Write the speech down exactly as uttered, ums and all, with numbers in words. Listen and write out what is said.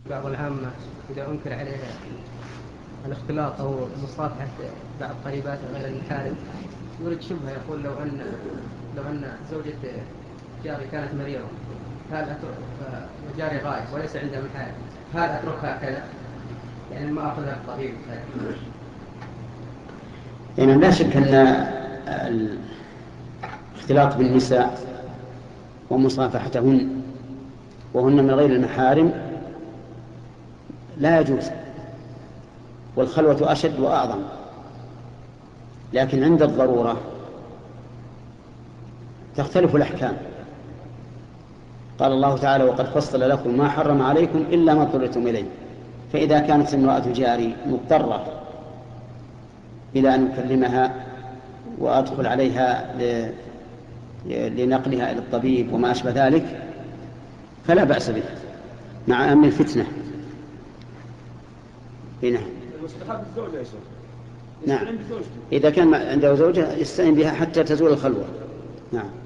بعض العامة إذا أنكر عليها الاختلاط أو مصافحة بعض قريبات غير المحارم يريد شبهة، يقول لو أن لو أن زوجة جاري كانت مريضة هل أترك وجاري غائب وليس عندها محارم هل أتركها كذا؟ يعني ما أخذها الطبيب. يعني لا شك أن الاختلاط بالنساء ومصافحتهن وهن من غير المحارم لا يجوز، والخلوة أشد وأعظم، لكن عند الضرورة تختلف الأحكام. قال الله تعالى: وقد فصل لكم ما حرم عليكم إلا ما اضطررتم إليه. فإذا كانت امرأة جاري مضطرة إلى أن أكلمها وأدخل عليها لنقلها إلى الطبيب وما أشبه ذلك فلا بأس به مع أمن الفتنة. هنا مستحب الزوجة يا شيخ. نعم، إذا كان عنده زوجة يستعين بها حتى تزول الخلوة. نعم.